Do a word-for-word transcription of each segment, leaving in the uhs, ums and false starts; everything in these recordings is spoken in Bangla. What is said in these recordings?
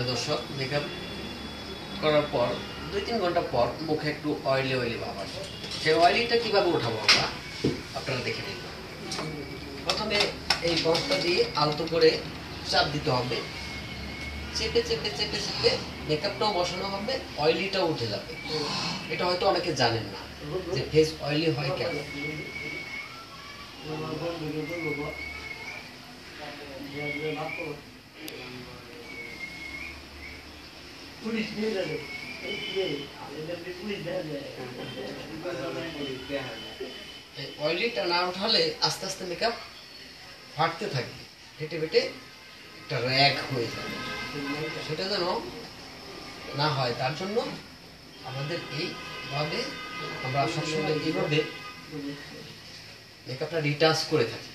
তাহলে দর্শক মেকআপ করার পর দুই তিন ঘন্টা পর মুখে একটু অয়েলি অয়েলি ভাব আসে। সেই অয়েলিটা কিভাবে উঠাবো আমরা আপনারা দেখে নিন। প্রথমে এই ব্রাশটা দিয়ে আলতো করে চাপ দিতে হবে, চেপে চেপে চেপে চেপে মেকআপটাও বসানো হবে, অয়েলিটাও উঠে যাবে। এটা হয়তো অনেকে জানেন না যে ফেস অয়েলি হয় কেন। অয়েলিটা না উঠালে আস্তে আস্তে মেকআপ ফাটতে থাকবে, ফেটে ফেটে একটা র্যাগ হয়ে যাবে। সেটা যেন না হয় তার জন্য আমাদের এইভাবে আমরা সবসময় এইভাবে মেকআপটা রিটাচ করে থাকি।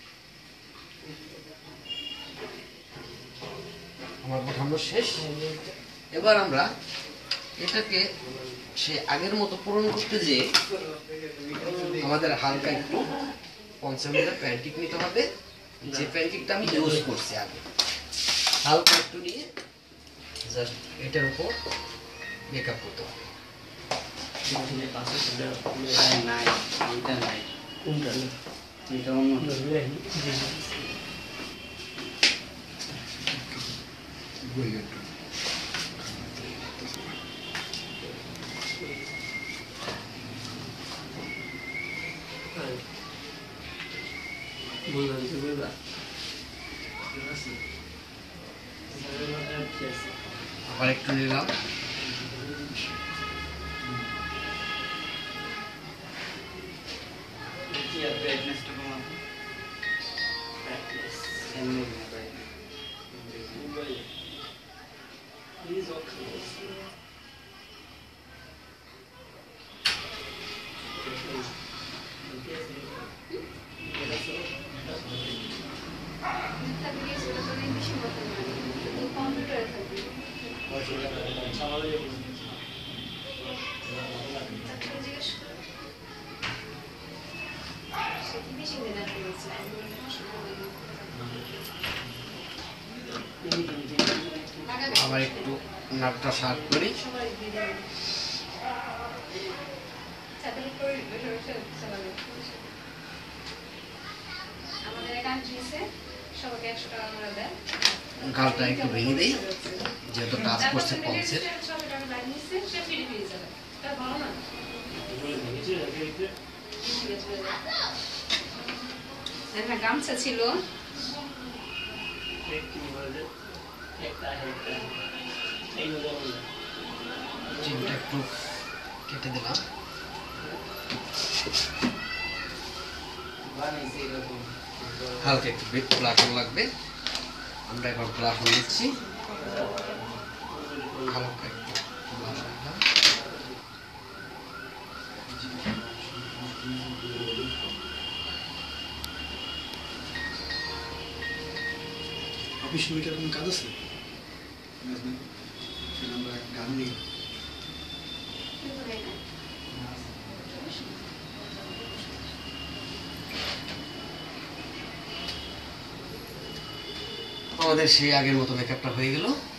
আমার বোঝানো শেষ। এবার আমরা এটাকে সে আগের মতো পূরণ করতে যে আমাদের হালকা একটু কনসিলার প্যান্টিক নিতে হবে। যে প্যান্টিকটা আমি ইউজ করছি আগে, হালকা একটু নিয়ে জাস্ট এটার উপর মেকআপ করতে হবে। আবার একটু নিলাম, আবার একটু নাকটা শার্প করি। গালটা একটু ভেঙে দিই, যেহেতু টাচ করছে পলসের। গামছা ছিল চিনটা একটু কেটে দিলাম। হালকা একটু ব্লাশন লাগবে, আমরা এবার ব্লাশন নিচ্ছি। হালকা একটু ব্লাশন দিলাম। অফিস মিটার কোনো কাজ আছে? আমরা গান নিই। আমাদের সেই আগের মতো মেকআপটা হয়ে গেল।